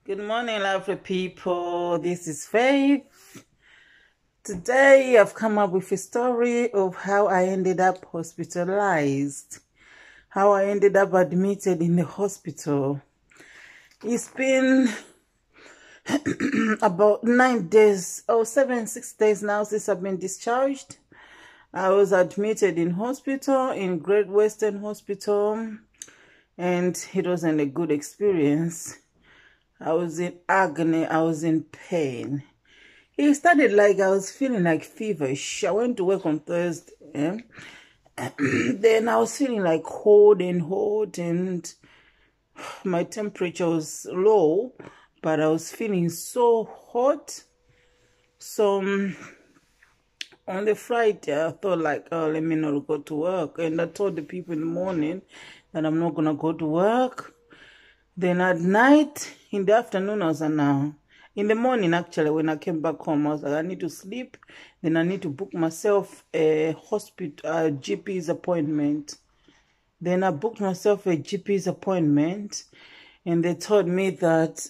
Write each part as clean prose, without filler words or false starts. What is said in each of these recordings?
Good morning, lovely people. This is Faith. Today, I've come up with a story of how I ended up hospitalized, how I ended up admitted in the hospital. It's been about 9 days, 6 days now since I've been discharged. I was admitted in hospital, in Great Western Hospital, and it wasn't a good experience. I was in agony. I was in pain. It started like I was feeling like feverish. I went to work on Thursday. Then I was feeling like cold, and my temperature was low, but I was feeling so hot. So on the Friday, I thought like, oh, let me not go to work. And I told the people in the morning that I'm not going to go to work. Then at night, in the afternoon, I was now. In the morning, actually, when I came back home, I was like, I need to sleep. Then I need to book myself a GP's appointment. Then I booked myself a GP's appointment. And they told me that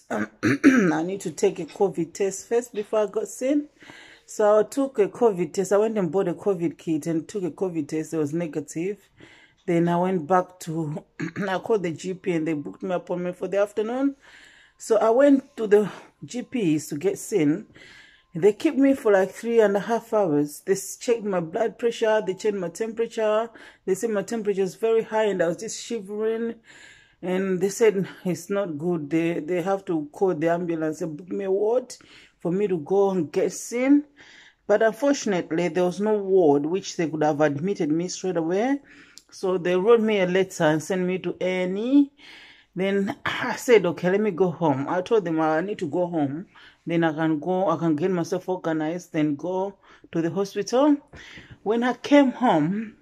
I need to take a COVID test first before I got seen. So I took a COVID test. I went and bought a COVID kit and took a COVID test. It was negative. Then I went back to, I called the GP and they booked me an appointment for the afternoon. So I went to the GPs to get seen. They kept me for like 3.5 hours. They checked my blood pressure. They checked my temperature. They said my temperature is very high and I was just shivering. And they said it's not good. They have to call the ambulance and book me a ward for me to go and get seen. But unfortunately, there was no ward which they could have admitted me straight away. So they wrote me a letter and sent me to A&E. Then I said, okay, let me go home. I told them I need to go home. Then I can get myself organized, then go to the hospital. When I came home,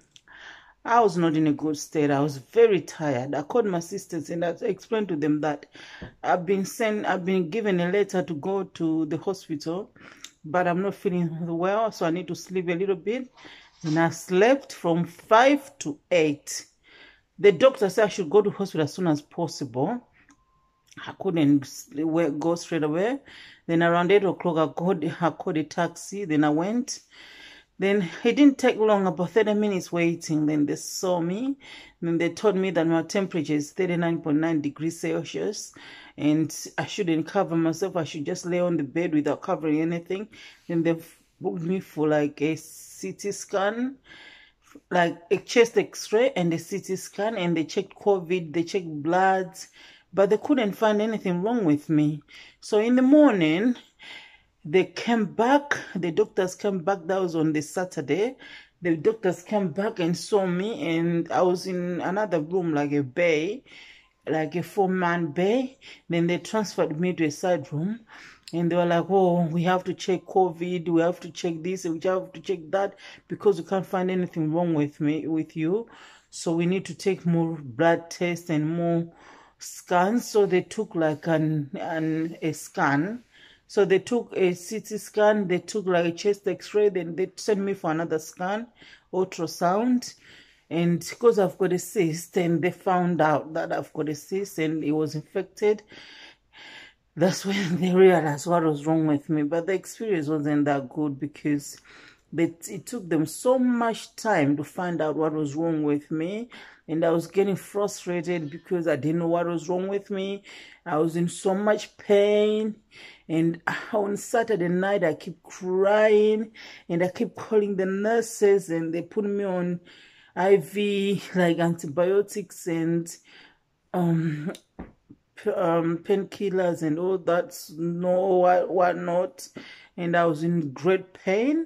I was not in a good state. I was very tired. I called my sisters and I explained to them that I've been given a letter to go to the hospital, but I'm not feeling well, so I need to sleep a little bit. And I slept from 5 to 8. The doctor said I should go to hospital as soon as possible. I couldn't go straight away. Then around 8 o'clock, I called a taxi. Then I went. Then it didn't take long, about 30 minutes waiting. Then they saw me. Then they told me that my temperature is 39.9 degrees Celsius. And I shouldn't cover myself. I should just lay on the bed without covering anything. Then they booked me for like a CT scan, like a chest x-ray and a CT scan. And they checked COVID, they checked blood, but they couldn't find anything wrong with me. So in the morning, they came back, the doctors came back. That was on the Saturday. The doctors came back and saw me, and I was in another room, like a bay, like a 4-man bay. Then they transferred me to a side room, and they were like, oh, we have to check COVID, we have to check this, we have to check that, because we can't find anything wrong with you. So we need to take more blood tests and more scans. So they took like a scan. So they took a CT scan, they took like a chest x-ray, then they sent me for another scan, ultrasound. And because I've got a cyst, and they found out that I've got a cyst and it was infected, that's when they realized what was wrong with me. But the experience wasn't that good, because it took them so much time to find out what was wrong with me. And I was getting frustrated because I didn't know what was wrong with me. I was in so much pain. And on Saturday night, I kept crying. And I kept calling the nurses. And they put me on IV, like antibiotics and painkillers and all that, whatnot. And I was in great pain.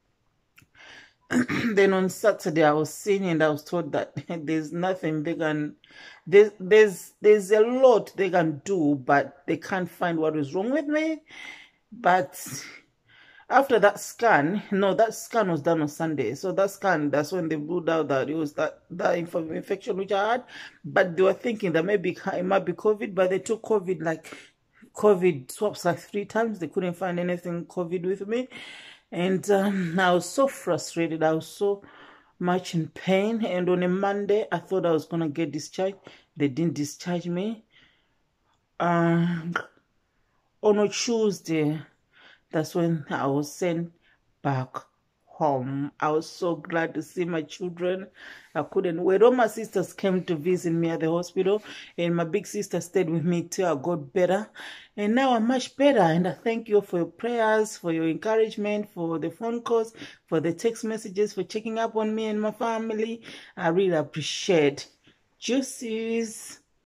Then on Saturday, I was seen and I was told that there's nothing they can, there's a lot they can do, but they can't find what is wrong with me. But after that scan, no, that scan was done on Sunday. So that scan, that's when they ruled out that it was that infection which I had. But they were thinking that maybe it might be COVID, but they took COVID swabs like 3 times. They couldn't find anything COVID with me. And I was so frustrated. I was so much in pain. And on a Monday, I thought I was going to get discharged. They didn't discharge me. on a Tuesday, that's when I was sent back home. I was so glad to see my children. I couldn't wait. All my sisters came to visit me at the hospital, and my big sister stayed with me till I got better. And now I'm much better, and I thank you for your prayers, for your encouragement, for the phone calls, for the text messages, for checking up on me and my family. I really appreciate. Juices.